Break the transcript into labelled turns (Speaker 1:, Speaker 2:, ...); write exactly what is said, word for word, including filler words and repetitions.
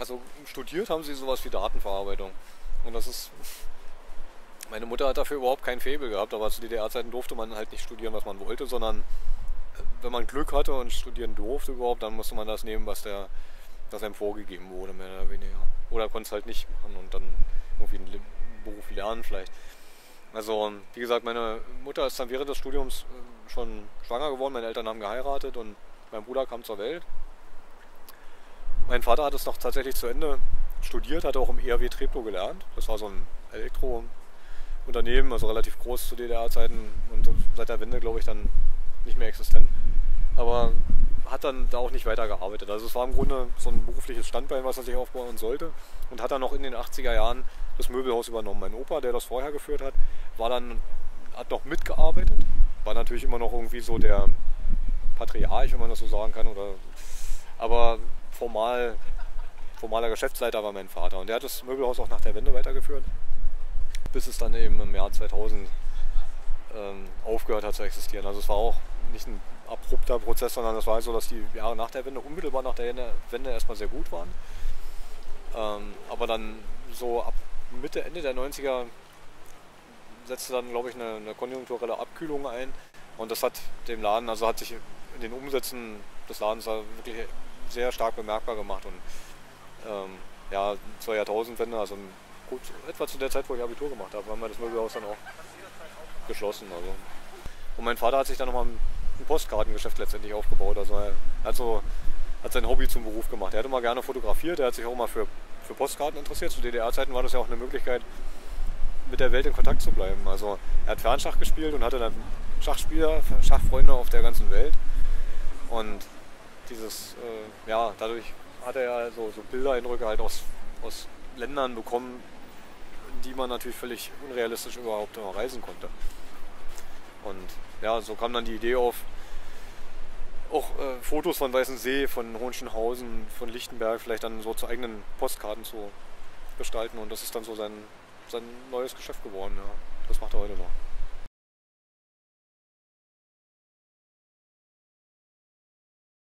Speaker 1: Also studiert haben sie sowas wie Datenverarbeitung. Und das ist, meine Mutter hat dafür überhaupt kein Faible gehabt, aber zu D D R-Zeiten durfte man halt nicht studieren, was man wollte, sondern wenn man Glück hatte und studieren durfte überhaupt, dann musste man das nehmen, was der, was einem vorgegeben wurde, mehr oder weniger. Oder konnte es halt nicht machen und dann irgendwie einen Beruf lernen vielleicht. Also, wie gesagt, meine Mutter ist dann während des Studiums schon schwanger geworden, meine Eltern haben geheiratet und mein Bruder kam zur Welt. Mein Vater hat es noch tatsächlich zu Ende studiert, hat auch im E R W Treptow gelernt. Das war so ein Elektrounternehmen, also relativ groß zu D D R-Zeiten und seit der Wende, glaube ich, dann nicht mehr existent. Aber hat dann da auch nicht weiter gearbeitet. Also es war im Grunde so ein berufliches Standbein, was er sich aufbauen sollte. Und hat dann noch in den achtziger Jahren das Möbelhaus übernommen. Mein Opa, der das vorher geführt hat, war dann, hat noch mitgearbeitet. War natürlich immer noch irgendwie so der Patriarch, wenn man das so sagen kann. Oder, aber formal, formaler Geschäftsleiter war mein Vater. Und der hat das Möbelhaus auch nach der Wende weitergeführt. Bis es dann eben im Jahr zweitausend ähm, aufgehört hat zu existieren. Also es war auch nicht ein abrupter Prozess, sondern es war halt so, dass die Jahre nach der Wende, unmittelbar nach der Wende erstmal sehr gut waren. Ähm, aber dann so ab Mitte, Ende der neunziger setzte dann, glaube ich, eine, eine konjunkturelle Abkühlung ein. Und das hat dem Laden, also hat sich in den Umsätzen des Ladens wirklich sehr stark bemerkbar gemacht. Und ähm, ja, zur Jahrtausendwende, also gut, etwa zu der Zeit, wo ich Abitur gemacht habe, haben wir das Möbelhaus dann auch geschlossen. Also. Und mein Vater hat sich dann nochmal ein Postkartengeschäft letztendlich aufgebaut. Also er hat, so, hat sein Hobby zum Beruf gemacht. Er hat immer gerne fotografiert, er hat sich auch immer für, für Postkarten interessiert. Zu D D R-Zeiten war das ja auch eine Möglichkeit, mit der Welt in Kontakt zu bleiben. Also er hat Fernschach gespielt und hatte dann Schachspieler, Schachfreunde auf der ganzen Welt. Und dieses, äh, ja, dadurch hat er ja so, so Bildereindrücke halt aus, aus Ländern bekommen, in die man natürlich völlig unrealistisch überhaupt immer reisen konnte. Und ja, so kam dann die Idee auf, auch äh, Fotos von Weißensee, von Hohenschönhausen, von Lichtenberg vielleicht dann so zu eigenen Postkarten zu gestalten. Und das ist dann so sein, sein neues Geschäft geworden. Ja. Das macht er heute noch.